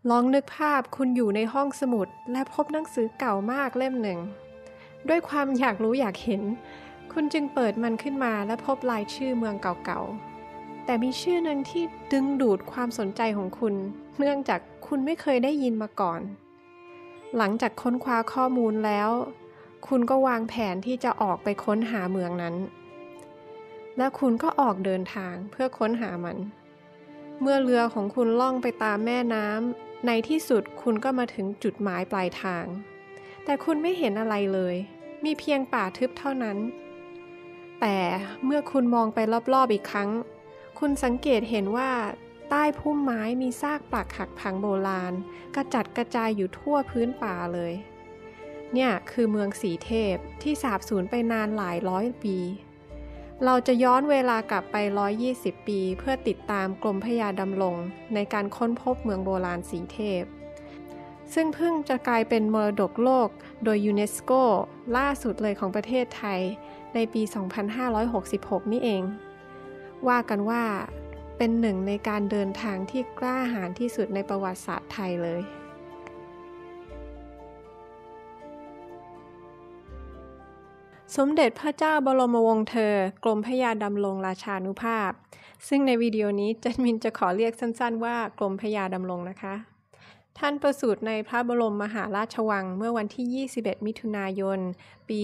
ลองนึกภาพคุณอยู่ในห้องสมุดและพบหนังสือเก่ามากเล่มหนึ่งด้วยความอยากรู้อยากเห็นคุณจึงเปิดมันขึ้นมาและพบรายชื่อเมืองเก่าๆแต่มีชื่อหนึ่งที่ดึงดูดความสนใจของคุณเนื่องจากคุณไม่เคยได้ยินมาก่อนหลังจากค้นคว้าข้อมูลแล้วคุณก็วางแผนที่จะออกไปค้นหาเมืองนั้นและคุณก็ออกเดินทางเพื่อค้นหามันเมื่อเรือของคุณล่องไปตามแม่น้ำในที่สุดคุณก็มาถึงจุดหมายปลายทางแต่คุณไม่เห็นอะไรเลยมีเพียงป่าทึบเท่านั้นแต่เมื่อคุณมองไปรอบๆอีกครั้งคุณสังเกตเห็นว่าใต้พุ่มไม้มีซากปรักหักพังโบราณกระจัดกระจายอยู่ทั่วพื้นป่าเลยเนี่ยคือเมืองสีเทพที่สาบสูญไปนานหลายร้อยปีเราจะย้อนเวลากลับไป120ปีเพื่อติดตามกรมพระยาดำรงในการค้นพบเมืองโบราณสีเทพซึ่งเพิ่งจะกลายเป็นมรดกโลกโดยยูเนสโกล่าสุดเลยของประเทศไทยในปี 2566 นี่เองว่ากันว่าเป็นหนึ่งในการเดินทางที่กล้าหาญที่สุดในประวัติศาสตร์ไทยเลยสมเด็จพระเจ้าบรมวงศ์เธอกรมพระยาดำรงราชานุภาพซึ่งในวิดีโอนี้จันมินจะขอเรียกสั้นๆว่ากรมพระยาดำรงนะคะท่านประสูติในพระบรมมหาราชวังเมื่อวันที่21มิถุนายนปี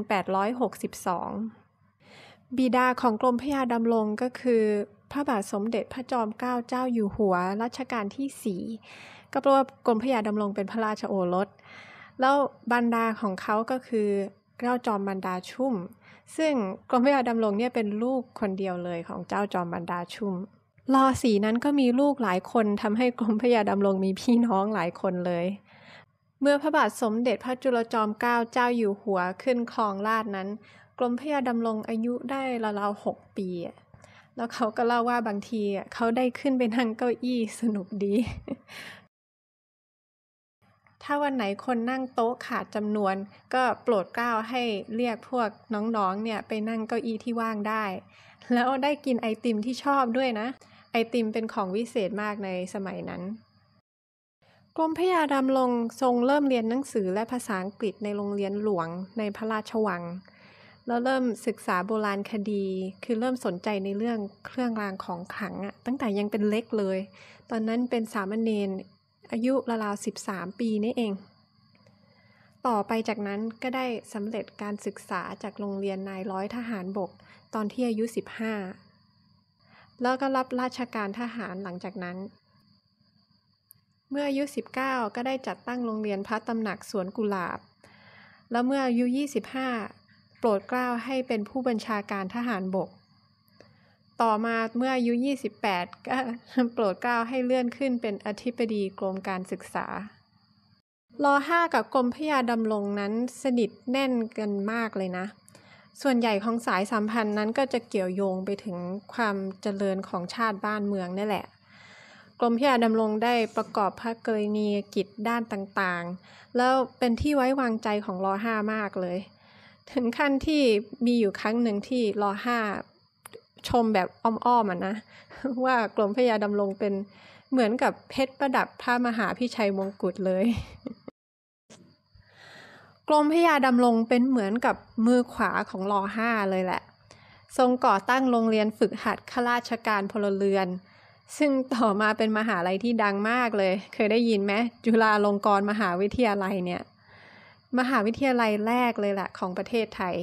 1862บิดาของกรมพระยาดำรงก็คือพระบาทสมเด็จพระจอมเกล้าเจ้าอยู่หัวรัชกาลที่4ก็เพราะว่ากรมพระยาดำรงเป็นพระราชโอรสแล้วบรรดาของเขาก็คือเจ้าจอมบรรดาชุ่มซึ่งกรมพระยาดำรงเนี่ยเป็นลูกคนเดียวเลยของเจ้าจอมบรรดาชุ่มรอสีนั้นก็มีลูกหลายคนทำให้กรมพระยาดำรงมีพี่น้องหลายคนเลยเมื่อพระบาทสมเด็จพระจุลจอมเกล้าเจ้าอยู่หัวขึ้นครองราชย์นั้นกรมพระยาดำรงอายุได้ราวๆ6 ปีแล้วเขาก็เล่าว่าบางทีเขาได้ขึ้นไปนั่งเก้าอี้สนุกดีถ้าวันไหนคนนั่งโต๊ะขาดจำนวนก็โปรดเกล้าให้เรียกพวกน้องๆเนี่ยไปนั่งเก้าอี้ที่ว่างได้แล้วได้กินไอติมที่ชอบด้วยนะไอติมเป็นของวิเศษมากในสมัยนั้นกรมพระยาดำรงทรงเริ่มเรียนหนังสือและภาษาอังกฤษในโรงเรียนหลวงในพระราชวังแล้วเริ่มศึกษาโบราณคดีคือเริ่มสนใจในเรื่องเครื่องรางของขลังตั้งแต่ยังเป็นเล็กเลยตอนนั้นเป็นสามเณรอายุราวๆ13 ปีนี่เองต่อไปจากนั้นก็ได้สำเร็จการศึกษาจากโรงเรียนนายร้อยทหารบกตอนที่อายุ15แล้วก็รับราชการทหารหลังจากนั้นเมื่ออายุ19ก็ได้จัดตั้งโรงเรียนพระตำหนักสวนกุหลาบแล้วเมื่ออายุ25โปรดเกล้าให้เป็นผู้บัญชาการทหารบกต่อมาเมื่ออายุ28ก็โปรดเกล้าให้เลื่อนขึ้นเป็นอธิบดีกรมการศึกษาร.5 กับกรมพระยาดำรงนั้นสนิทแน่นกันมากเลยนะส่วนใหญ่ของสายสัมพันธ์นั้นก็จะเกี่ยวโยงไปถึงความเจริญของชาติบ้านเมืองนี่แหละกรมพระยาดำรงได้ประกอบพระกรณียกิจด้านต่างๆแล้วเป็นที่ไว้วางใจของร.5 มากเลยถึงขั้นที่มีอยู่ครั้งหนึ่งที่ร.5 ชมแบบอ้อมๆนะว่ากรมพระยาดำรงเป็นเหมือนกับเพชรประดับพระมหาพิชัยมงกุฎเลยกรมพระยาดำรงเป็นเหมือนกับมือขวาของร.5 เลยแหละทรงก่อตั้งโรงเรียนฝึกหัดข้าราชการพลเรือนซึ่งต่อมาเป็นมหาลัยที่ดังมากเลยเคยได้ยินไหมจุฬาลงกรณ์มหาวิทยาลัยเนี่ยมหาวิทยาลัยแรกเลยแหละของประเทศไทย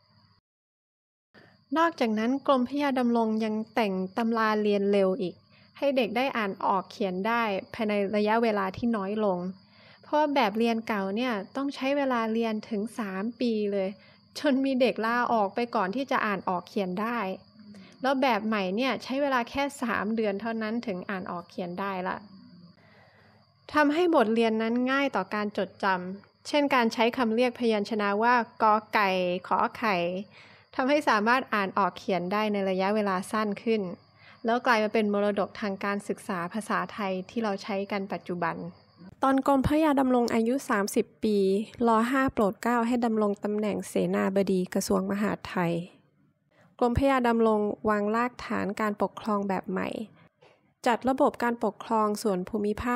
นอกจากนั้นกรมพระยาดำรงยังแต่งตำราเรียนเร็วอีกให้เด็กได้อ่านออกเขียนได้ภายในระยะเวลาที่น้อยลงเพราะแบบเรียนเก่าเนี่ยต้องใช้เวลาเรียนถึง3 ปีเลยจนมีเด็กลาออกไปก่อนที่จะอ่านออกเขียนได้แล้วแบบใหม่เนี่ยใช้เวลาแค่3 เดือนเท่านั้นถึงอ่านออกเขียนได้ละทำให้บทเรียนนั้นง่ายต่อการจดจำเช่นการใช้คำเรียกพยัญชนะว่ากอไก่ขอไข่ทำให้สามารถอ่านออกเขียนได้ในระยะเวลาสั้นขึ้นแล้วกลายมาเป็นมรดกทางการศึกษาภาษาไทยที่เราใช้กันปัจจุบันตอนกรมพระยาดำรงอายุ30 ปีร.5 โปรดเกล้าให้ดำรงตำแหน่งเสนาบดีกระทรวงมหาดไทยกรมพระยาดำรงวางรากฐานการปกครองแบบใหม่จัดระบบการปกครองส่วนภูมิภาค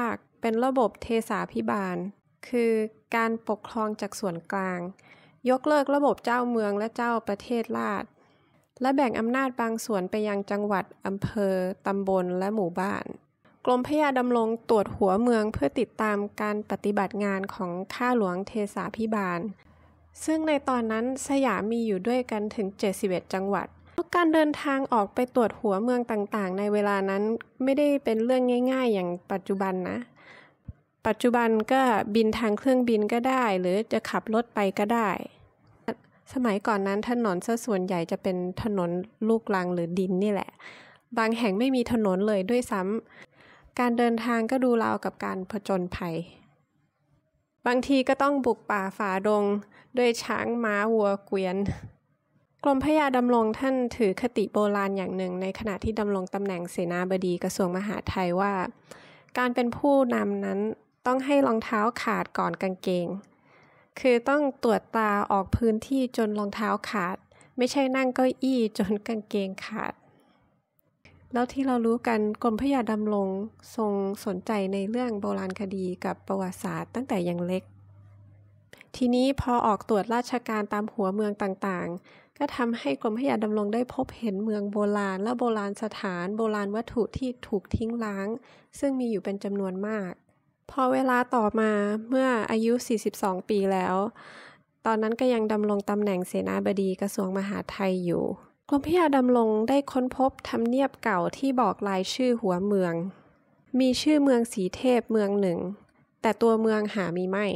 เป็นระบบเทศาภิบาลคือการปกครองจากส่วนกลางยกเลิกระบบเจ้าเมืองและเจ้าประเทศราษฎร์และแบ่งอำนาจบางส่วนไปยังจังหวัดอำเภอตำบลและหมู่บ้านกรมพระยาดำรงตรวจหัวเมืองเพื่อติดตามการปฏิบัติงานของข้าหลวงเทศาภิบาลซึ่งในตอนนั้นสยามมีอยู่ด้วยกันถึง71จังหวัดการเดินทางออกไปตรวจหัวเมืองต่างๆในเวลานั้นไม่ได้เป็นเรื่องง่ายๆอย่างปัจจุบันนะปัจจุบันก็บินทางเครื่องบินก็ได้หรือจะขับรถไปก็ได้สมัยก่อนนั้นถนนซะส่วนใหญ่จะเป็นถนนลูกรังหรือดินนี่แหละบางแห่งไม่มีถนนเลยด้วยซ้ำการเดินทางก็ดูราวกับการผจญภัยบางทีก็ต้องบุกป่าฝ่าดงด้วยช้างม้าวัวเกวียนกรมพระยาดำรงท่านถือคติโบราณอย่างหนึ่งในขณะที่ดำรงตำแหน่งเสนาบดีกระทรวงมหาดไทยว่าการเป็นผู้นำนั้นต้องให้รองเท้าขาดก่อนกางเกงคือต้องตรวจตาออกพื้นที่จนรองเท้าขาดไม่ใช่นั่งเก้าอี้จนกางเกงขาดแล้วที่เรารู้กันกรมพระยาดำรงทรงสนใจในเรื่องโบราณคดีกับประวัติศาสตร์ตั้งแต่ยังเล็กทีนี้พอออกตรวจราชการตามหัวเมืองต่างๆก็ทำให้กรมพระยาดำรงได้พบเห็นเมืองโบราณและโบราณสถานโบราณวัตถุที่ถูกทิ้งร้างซึ่งมีอยู่เป็นจำนวนมากพอเวลาต่อมาเมื่ออายุ42ปีแล้วตอนนั้นก็ยังดำรงตำแหน่งเสนาบดีกระทรวงมหาดไทยอยู่กรมพระยาดำรงได้ค้นพบทำเนียบเก่าที่บอกรายชื่อหัวเมืองมีชื่อเมืองศรีเทพเมืองหนึ่งแต่ตัวเมืองหามีไม่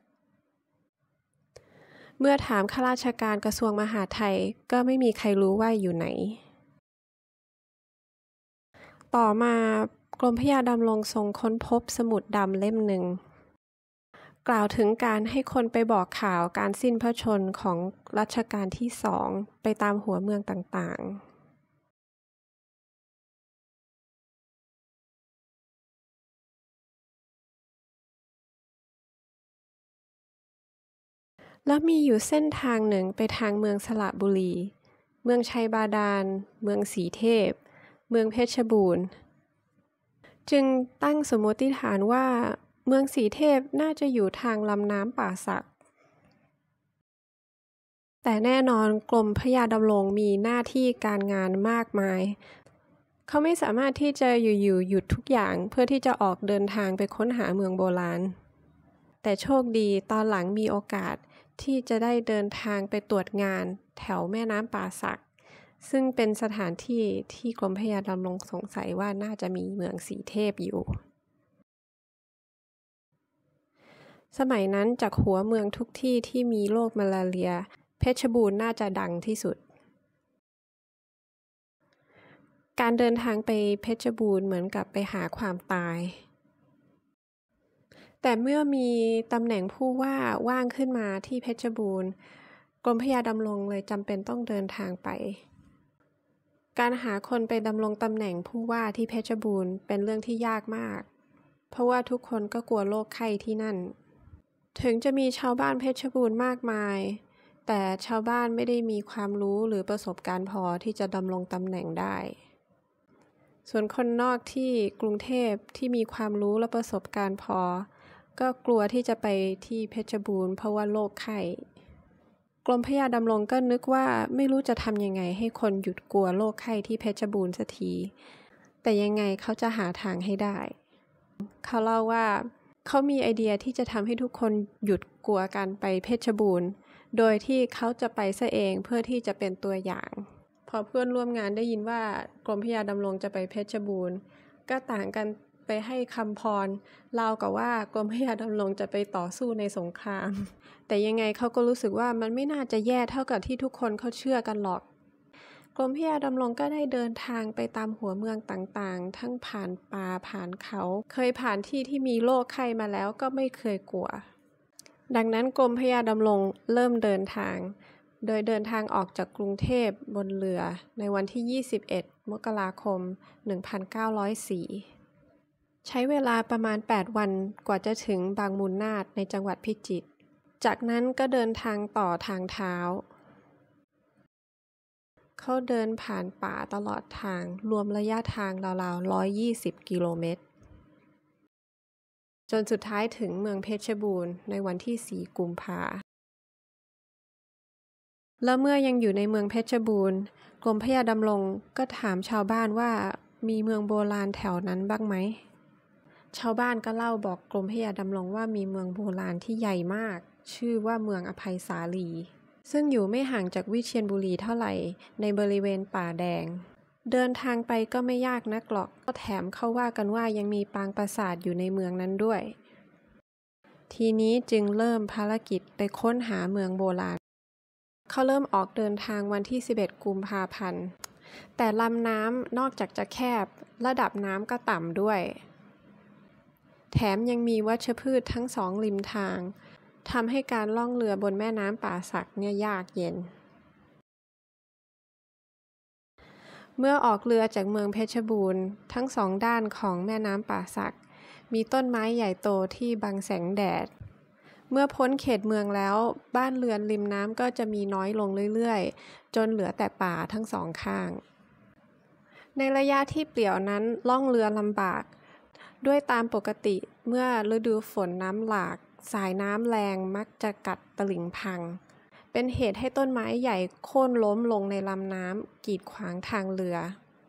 เมื่อถามข้าราชการกระทรวงมหาดไทยก็ไม่มีใครรู้ว่าอยู่ไหนต่อมากรมพระยาดำรงทรงค้นพบสมุดดำเล่มหนึ่งกล่าวถึงการให้คนไปบอกข่าวการสิ้นพระชนม์ของรัชกาลที่2ไปตามหัวเมืองต่างๆและมีอยู่เส้นทางหนึ่งไปทางเมืองสระบุรีเมืองชัยบาดาลเมืองศรีเทพเมืองเพชรบูรณ์จึงตั้งสมมติฐานว่าเมืองศรีเทพน่าจะอยู่ทางลำน้ำป่าสักแต่แน่นอนกรมพระยาดำรงมีหน้าที่การงานมากมายเขาไม่สามารถที่จะอยู่ๆหยุดทุกอย่างเพื่อที่จะออกเดินทางไปค้นหาเมืองโบราณแต่โชคดีตอนหลังมีโอกาสที่จะได้เดินทางไปตรวจงานแถวแม่น้ำป่าสักซึ่งเป็นสถานที่ที่กรมพระยาดำรงสงสัยว่าน่าจะมีเมืองศรีเทพอยู่สมัยนั้นจากหัวเมืองทุกที่ที่มีโรคมาลาเรียเพชรบูรณ์น่าจะดังที่สุดการเดินทางไปเพชรบูรณ์เหมือนกับไปหาความตายแต่เมื่อมีตำแหน่งผู้ว่าว่างขึ้นมาที่เพชรบูรณ์กรมพระยาดำรงเลยจำเป็นต้องเดินทางไปการหาคนไปดำรงตำแหน่งผู้ว่าที่เพชรบูรณ์เป็นเรื่องที่ยากมากเพราะว่าทุกคนก็กลัวโรคไข้ที่นั่นถึงจะมีชาวบ้านเพชรบูรณ์มากมายแต่ชาวบ้านไม่ได้มีความรู้หรือประสบการณ์พอที่จะดำรงตำแหน่งได้ส่วนคนนอกที่กรุงเทพที่มีความรู้และประสบการณ์พอก็กลัวที่จะไปที่เพชรบูรณ์เพราะว่าโรคไข้กรมพระยาดำรงก็นึกว่าไม่รู้จะทำยังไงให้คนหยุดกลัวโรคไข้ที่เพชรบูรณ์สักทีแต่ยังไงเขาจะหาทางให้ได้เขาเล่าว่าเขามีไอเดียที่จะทำให้ทุกคนหยุดกลัวการไปเพชรบูรณ์โดยที่เขาจะไปซะเองเพื่อที่จะเป็นตัวอย่างพอเพื่อนร่วมงานได้ยินว่ากรมพระยาดำรงจะไปเพชรบูรณ์ก็ต่างกันไปให้คำพรเล่ากับว่ากรมพระยาดำรงจะไปต่อสู้ในสงครามแต่ยังไงเขาก็รู้สึกว่ามันไม่น่าจะแย่เท่ากับที่ทุกคนเขาเชื่อกันหรอกกรมพระยาดำรงก็ได้เดินทางไปตามหัวเมืองต่างๆทั้งผ่านป่าผ่านเขาเคยผ่านที่ที่มีโรคไข้มาแล้วก็ไม่เคยกลัวดังนั้นกรมพระยาดำรงเริ่มเดินทางโดยเดินทางออกจากกรุงเทพบนเรือในวันที่21มกราคม1904ใช้เวลาประมาณ8วันกว่าจะถึงบางมูลนาถในจังหวัดพิจิตรจากนั้นก็เดินทางต่อทางเท้าเขาเดินผ่านป่าตลอดทางรวมระยะทางราวๆ120 กิโลเมตรจนสุดท้ายถึงเมืองเพชรบูรณ์ในวันที่ 4 กุมภาพันธ์และเมื่อยังอยู่ในเมืองเพชรบูรณ์กรมพระยาดำรงก็ถามชาวบ้านว่ามีเมืองโบราณแถวนั้นบ้างไหมชาวบ้านก็เล่าบอกกรมพระยาดำรงว่ามีเมืองโบราณที่ใหญ่มากชื่อว่าเมืองอภัยสาลีซึ่งอยู่ไม่ห่างจากวิเชียรบุรีเท่าไหร่ในบริเวณป่าแดงเดินทางไปก็ไม่ยากนักหรอกก็แถมเขาว่ากันว่ายังมีปางปราสาทอยู่ในเมืองนั้นด้วยทีนี้จึงเริ่มภารกิจไปค้นหาเมืองโบราณเขาเริ่มออกเดินทางวันที่ 11 กุมภาพันธ์แต่ลำน้ำนอกจากจะแคบระดับน้ำก็ต่ำด้วยแถมยังมีวัชพืชทั้งสองริมทางทำให้การล่องเรือบนแม่น้ำป่าสักเนี่ยยากเย็นเมื่อออกเรือจากเมืองเพชรบูรณ์ทั้งสองด้านของแม่น้ำป่าสักมีต้นไม้ใหญ่โตที่บังแสงแดดเมื่อพ้นเขตเมืองแล้วบ้านเรือนริมน้ำก็จะมีน้อยลงเรื่อยๆจนเหลือแต่ป่าทั้งสองข้างในระยะที่เปลี่ยวนั้นล่องเรือลำบากด้วยตามปกติเมื่อฤดูฝนน้ำหลากสายน้ำแรงมักจะกัดตลิ่งพังเป็นเหตุให้ต้นไม้ใหญ่โค่นล้มลงในลำน้ำกีดขวางทางเรือ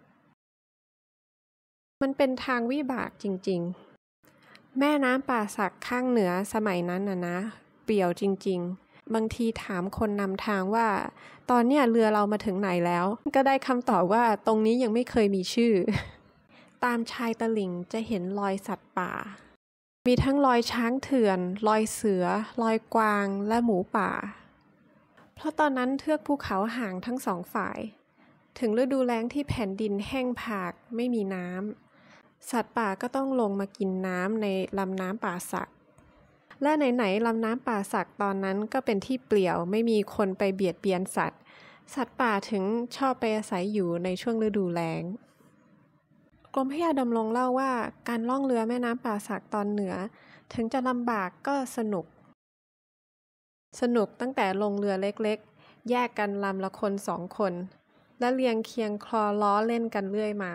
มันเป็นทางวิบากจริงๆแม่น้ำป่าสักข้างเหนือสมัยนั้นนะเปลี่ยวจริงๆบางทีถามคนนำทางว่าตอนเนี้ยเรือเรามาถึงไหนแล้วก็ได้คำตอบว่าตรงนี้ยังไม่เคยมีชื่อตามชายตลิ่งจะเห็นรอยสัตว์ป่ามีทั้งรอยช้างเถื่อนรอยเสือรอยกวางและหมูป่าเพราะตอนนั้นเทือกภูเขาห่างทั้งสองฝ่ายถึงฤดูแล้งที่แผ่นดินแห้งผากไม่มีน้ำสัตว์ป่าก็ต้องลงมากินน้ำในลำน้ำป่าสักและไหนๆลำน้ำป่าสักตอนนั้นก็เป็นที่เปลี่ยวไม่มีคนไปเบียดเบียนสัตว์ป่าถึงชอบไปอาศัยอยู่ในช่วงฤดูแล้งกรมพระยาดำรงเล่าว่าการล่องเรือแม่น้ำป่าสักตอนเหนือถึงจะลำบากก็สนุกตั้งแต่ลงเรือเล็กๆแยกกันลำละคน2 คนและเรียงเคียงคลอล้อเล่นกันเรื่อยมา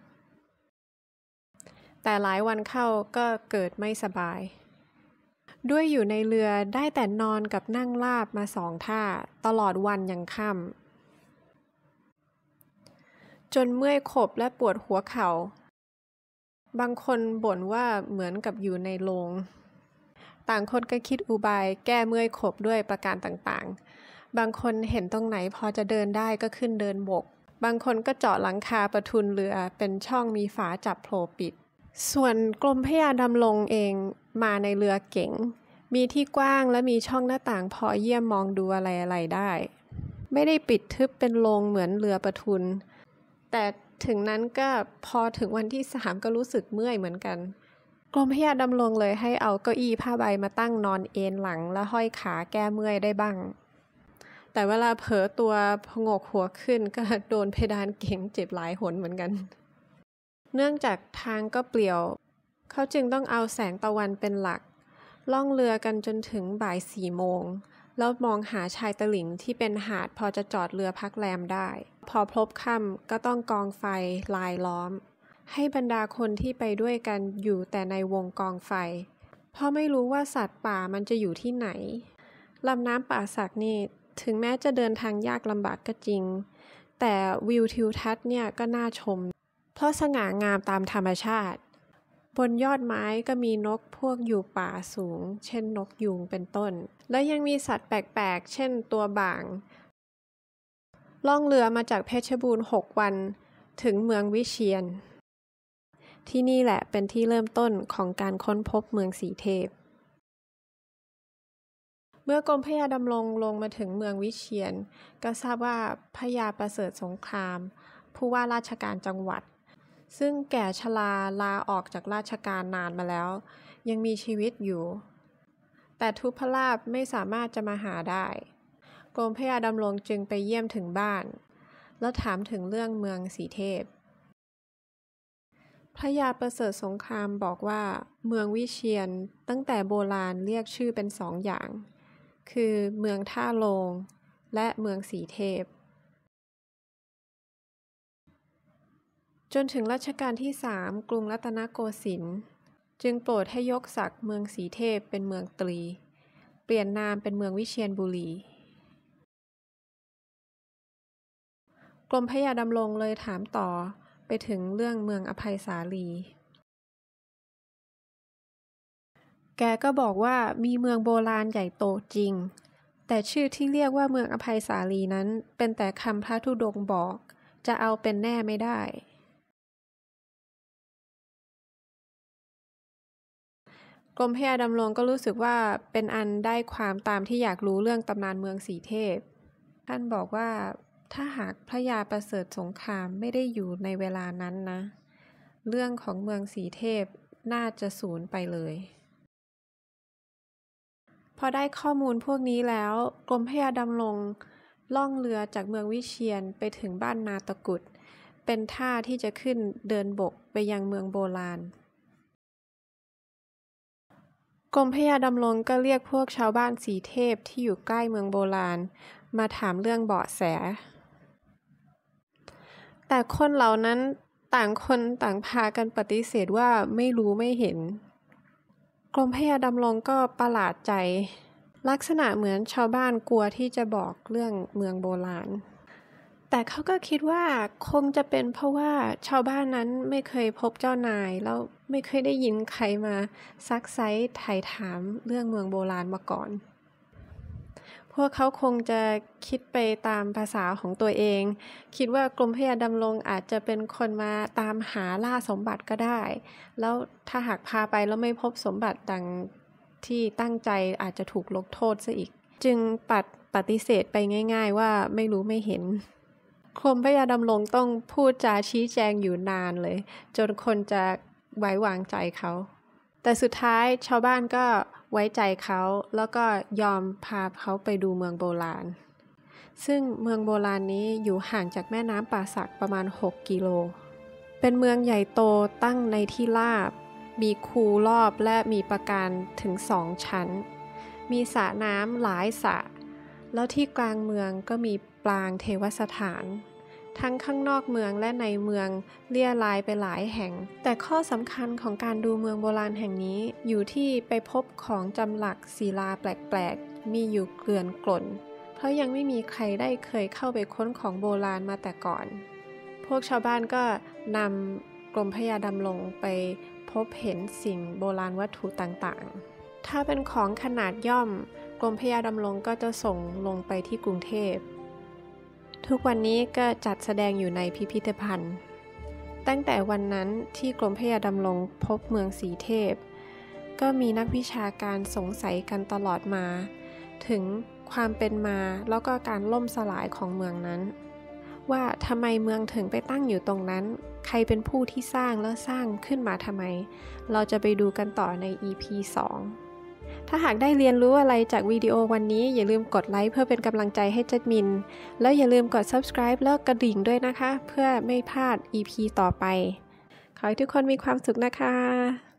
แต่หลายวันเข้าก็เกิดไม่สบายด้วยอยู่ในเรือได้แต่นอนกับนั่งราบมา2 ท่าตลอดวันยังค่ำจนเมื่อยขบและปวดหัวเข่าบางคนบ่นว่าเหมือนกับอยู่ในโรงต่างคนก็คิดอุบายแก้เมื่อยขบด้วยประการต่างๆบางคนเห็นตรงไหนพอจะเดินได้ก็ขึ้นเดินบกบางคนก็เจาะหลังคาประทุนเรือเป็นช่องมีฝาจับโผล่ปิดส่วนกรมพระยาดำรงเองมาในเรือเก๋งมีที่กว้างและมีช่องหน้าต่างพอเยี่ยมมองดูอะไรๆได้ไม่ได้ปิดทึบเป็นโรงเหมือนเรือประทุนแต่ถึงนั้นก็พอถึงวันที่ 3ก็รู้สึกเมื่อยเหมือนกันกรมพระยาดำรงเลยให้เอาเก้าอี้ผ้าใบมาตั้งนอนเอนหลังและห้อยขาแก้เมื่อยได้บ้างแต่เวลาเผลอตัวพงกหัวขึ้นก็โดนเพดานเก๋งเจ็บหลายหนเหมือนกันเนื่องจากทางก็เปลี่ยวเขาจึงต้องเอาแสงตะวันเป็นหลักล่องเรือกันจนถึงบ่าย 4 โมงแล้วมองหาชายตลิ่งที่เป็นหาดพอจะจอดเรือพักแรมได้พอพบค่ำก็ต้องกองไฟลายล้อมให้บรรดาคนที่ไปด้วยกันอยู่แต่ในวงกองไฟเพราะไม่รู้ว่าสัตว์ป่ามันจะอยู่ที่ไหนลำน้ำป่าสักนี่ถึงแม้จะเดินทางยากลำบากก็จริงแต่วิวทิวทัศน์เนี่ยก็น่าชมเพราะสง่างามตามธรรมชาติบนยอดไม้ก็มีนกพวกอยู่ป่าสูงเช่นนกยูงเป็นต้นและยังมีสัตว์แปลกๆเช่นตัวบ่างล่องเรือมาจากเพชรบูรณ์6 วันถึงเมืองวิเชียรที่นี่แหละเป็นที่เริ่มต้นของการค้นพบเมืองสีเทพเมื่อกรมพระยาดำรงลงมาถึงเมืองวิเชียรก็ทราบว่าพระยาประเสริฐสงครามผู้ว่าราชการจังหวัดซึ่งแก่ชราลาออกจากราชการนานมาแล้วยังมีชีวิตอยู่แต่ทุพพลาภไม่สามารถจะมาหาได้กรมพระยาดำรงจึงไปเยี่ยมถึงบ้านแล้วถามถึงเรื่องเมืองสีเทพพระยาประเสริฐสงครามบอกว่าเมืองวิเชียรตั้งแต่โบราณเรียกชื่อเป็น2 อย่างคือเมืองท่าโลงและเมืองสีเทพจนถึงรัชกาลที่ 3กรุงรัตนโกสินทร์จึงโปรดให้ยกศักดิ์เมืองศรีเทพเป็นเมืองตรีเปลี่ยนนามเป็นเมืองวิเชียรบุรีกรมพระยาดำรงเลยถามต่อไปถึงเรื่องเมืองอภัยสาลีแกก็บอกว่ามีเมืองโบราณใหญ่โตจริงแต่ชื่อที่เรียกว่าเมืองอภัยสาลีนั้นเป็นแต่คำพระธุดงค์บอกจะเอาเป็นแน่ไม่ได้กรมพระยาดำรงก็รู้สึกว่าเป็นอันได้ความตามที่อยากรู้เรื่องตำนานเมืองศรีเทพท่านบอกว่าถ้าหากพระยาประเสริฐสงครามไม่ได้อยู่ในเวลานั้นนะเรื่องของเมืองศรีเทพน่าจะสูญไปเลยพอได้ข้อมูลพวกนี้แล้วกรมพระยาดำรงล่องเรือจากเมืองวิเชียรไปถึงบ้านนาตะกุดเป็นท่าที่จะขึ้นเดินบกไปยังเมืองโบราณกรมพระยาดำรงก็เรียกพวกชาวบ้านศรีเทพที่อยู่ใกล้เมืองโบราณมาถามเรื่องเบาะแสแต่คนเหล่านั้นต่างคนต่างพากันปฏิเสธว่าไม่รู้ไม่เห็นกรมพระยาดำรงก็ประหลาดใจลักษณะเหมือนชาวบ้านกลัวที่จะบอกเรื่องเมืองโบราณแต่เขาก็คิดว่าคงจะเป็นเพราะว่าชาวบ้านนั้นไม่เคยพบเจ้านายแล้วไม่เคยได้ยินใครมาซักไซ้ไถ่ถามเรื่องเมืองโบราณมาก่อนพวกเขาคงจะคิดไปตามภาษาของตัวเองคิดว่ากรมพระยาดำรงอาจจะเป็นคนมาตามหาล่าสมบัติก็ได้แล้วถ้าหากพาไปแล้วไม่พบสมบัติดังที่ตั้งใจอาจจะถูกลงโทษซะอีกจึงปฏิเสธไปง่ายๆว่าไม่รู้ไม่เห็นกรมพระยาดำรงต้องพูดจาชี้แจงอยู่นานเลยจนคนจะไว้วางใจเขาแต่สุดท้ายชาวบ้านก็ไว้ใจเขาแล้วก็ยอมพาเขาไปดูเมืองโบราณซึ่งเมืองโบราณนี้อยู่ห่างจากแม่น้ำป่าสักประมาณ6 กิโลเป็นเมืองใหญ่โตตั้งในที่ราบมีคูรอบและมีปราการถึง2 ชั้นมีสระน้ำหลายสระแล้วที่กลางเมืองก็มีปรางเทวสถานทั้งข้างนอกเมืองและในเมืองเลี่ยรายไปหลายแห่งแต่ข้อสำคัญของการดูเมืองโบราณแห่งนี้อยู่ที่ไปพบของจำหลักศิลาแปลกๆมีอยู่เกลื่อนกล่นเพราะยังไม่มีใครได้เคยเข้าไปค้นของโบราณมาแต่ก่อนพวกชาวบ้านก็นำกรมพระยาดำรงไปพบเห็นสิ่งโบราณวัตถุต่างๆถ้าเป็นของขนาดย่อมกรมพระยาดำรงก็จะส่งลงไปที่กรุงเทพทุกวันนี้ก็จัดแสดงอยู่ในพิพิธภัณฑ์ตั้งแต่วันนั้นที่กรมพระยาดำรงพบเมืองศรีเทพก็มีนักวิชาการสงสัยกันตลอดมาถึงความเป็นมาแล้วก็การล่มสลายของเมืองนั้นว่าทำไมเมืองถึงไปตั้งอยู่ตรงนั้นใครเป็นผู้ที่สร้างแล้วสร้างขึ้นมาทำไมเราจะไปดูกันต่อใน EP 2ถ้าหากได้เรียนรู้อะไรจากวิดีโอวันนี้อย่าลืมกดไลค์เพื่อเป็นกำลังใจให้จัดมินแล้วอย่าลืมกด Subscribe แล้วกระดิ่งด้วยนะคะเพื่อไม่พลาด EP ต่อไปขอให้ทุกคนมีความสุขนะคะ